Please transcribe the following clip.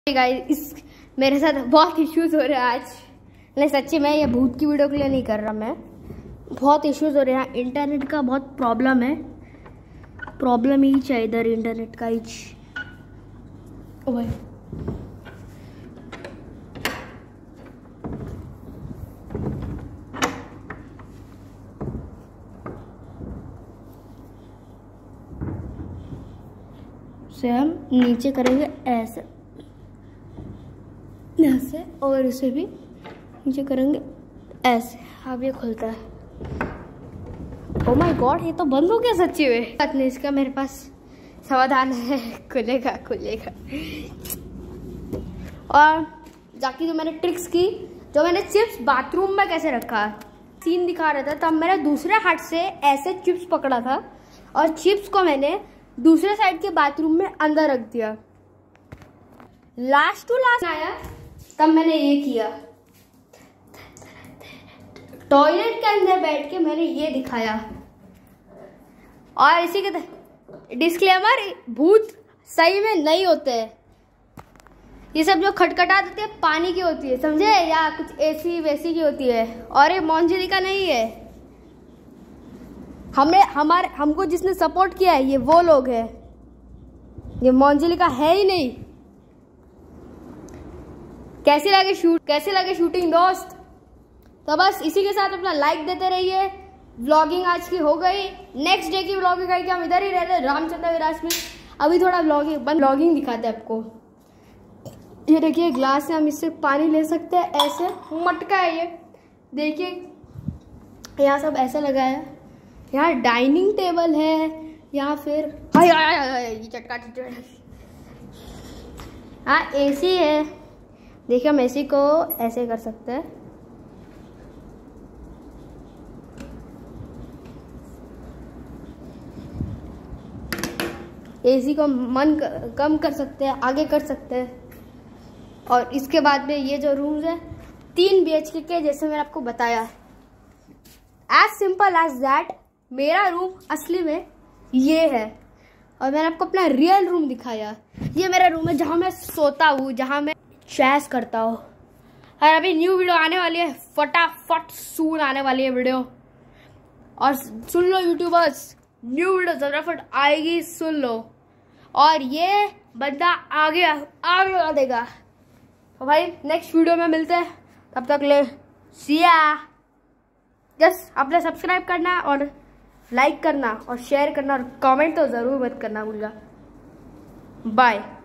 Guys इस मेरे साथ बहुत इश्यूज हो रहे हैं आज। नहीं सच्ची में ये भूत की वीडियो के लिए नहीं कर रहा, मैं बहुत इश्यूज हो रहे हैं। इंटरनेट का बहुत प्रॉब्लम है, प्रॉब्लम ही चाहिए इधर इंटरनेट का ही। ओ भाई से हम नीचे करेंगे ऐसे, यहाँ से, और इसे भी नीचे करेंगे ऐसे। अब ये खुलता है। ओ माय गॉड, ये तो बंद हो गया सच्ची में। बात नहीं, इसका मेरे पास समाधान है, खुलेगा खुलेगा। और जाके जो मैंने ट्रिक्स की, जो मैंने चिप्स बाथरूम में कैसे रखा, सीन दिखा रहा था, तब मैंने दूसरे हाथ से ऐसे चिप्स पकड़ा था और चिप्स को मैंने दूसरे साइड के बाथरूम में अंदर रख दिया। लास्ट टू लास्ट आया तब मैंने ये किया, टॉयलेट के अंदर बैठ के मैंने ये दिखाया। और इसी के डिस्क्लेमर, भूत सही में नहीं होते हैं। ये सब जो खटखटा देते हैं पानी की होती है, समझे, या कुछ एसी वैसी की होती है, और ये मोंजली का नहीं है। हमको जिसने सपोर्ट किया है ये वो लोग हैं, ये मोंजली का है ही नहीं। कैसे लगे शूटिंग दोस्त? तो बस इसी के साथ अपना लाइक देते रहिए। व्लॉगिंग आज की हो गई, नेक्स्ट डे की व्लॉगिंग आई कि हम इधर ही रह रहे रामचंद्र विराज में। अभी थोड़ा व्लॉगिंग दिखाते हैं आपको। ये देखिए ग्लास है, हम इससे पानी ले सकते हैं। ऐसे मटका है ये, देखिए यहाँ सब ऐसा लगा है। यहाँ डाइनिंग टेबल है, यहाँ फिर चटका हाँ एसी है। देखिए हम एसी को ऐसे कर सकते हैं। एसी को कम कर सकते हैं, आगे कर सकते हैं। और इसके बाद में ये जो रूम्स है 3 BHK के, जैसे मैंने आपको बताया, एज सिंपल एज दैट। मेरा रूम असली में ये है, और मैंने आपको अपना रियल रूम दिखाया। ये मेरा रूम है जहाँ मैं सोता हूँ, जहाँ मैं चैस करता हूँ। और अभी न्यू वीडियो आने वाली है, फटाफट सून आने वाली है वीडियो। और सुन लो यूट्यूबर्स, न्यू वीडियो फटाफट आएगी, सुन लो। और ये बंदा आगे बढ़ा देगा। तो भाई नेक्स्ट वीडियो में मिलते हैं, तब तक ले सिया। जस्ट अपने सब्सक्राइब करना और लाइक करना और शेयर करना और कमेंट तो ज़रूर मत करना भूलना। बाय।